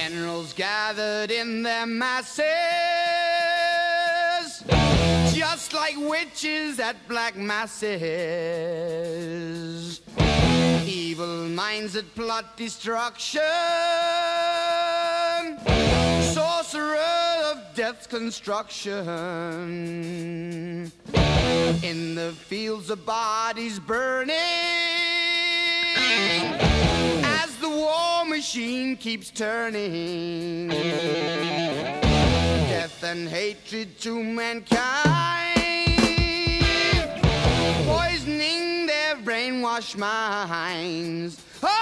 Generals gathered in their masses, just like witches at black masses. Evil minds that plot destruction, sorcerer of death's construction. In the fields of bodies burning, as the war machine keeps turning. Death and hatred to mankind, poisoning their brainwashed minds. Oh!